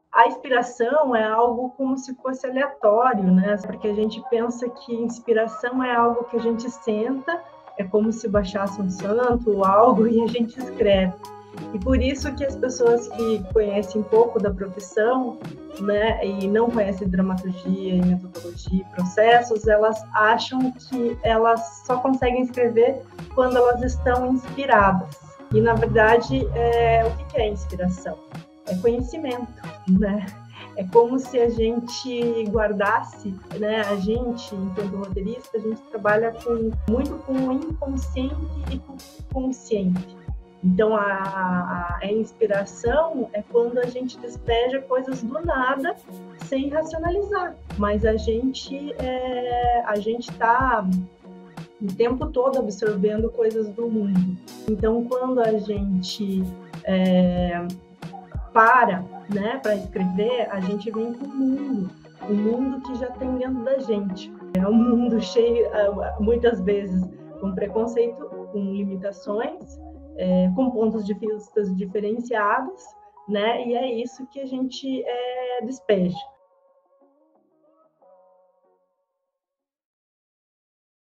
A inspiração é algo como se fosse aleatório, né? Porque a gente pensa que inspiração é algo que a gente senta, é como se baixasse um santo ou algo e a gente escreve. E por isso que as pessoas que conhecem pouco da profissão, né, e não conhecem dramaturgia e metodologia e processos, elas acham que elas só conseguem escrever quando elas estão inspiradas. E, na verdade, o que é inspiração? É conhecimento, né? É como se a gente guardasse, né? A gente, enquanto roteirista, a gente trabalha muito com o inconsciente e com o consciente. Então, a inspiração é quando a gente despeja coisas do nada, sem racionalizar. Mas a gente está o tempo todo absorvendo coisas do mundo. Então, quando a gente né, para escrever, a gente vem com o mundo que já tem dentro da gente. É um mundo cheio, muitas vezes, com preconceito, com limitações, com pontos de vista diferenciados, né? E é isso que a gente despeja.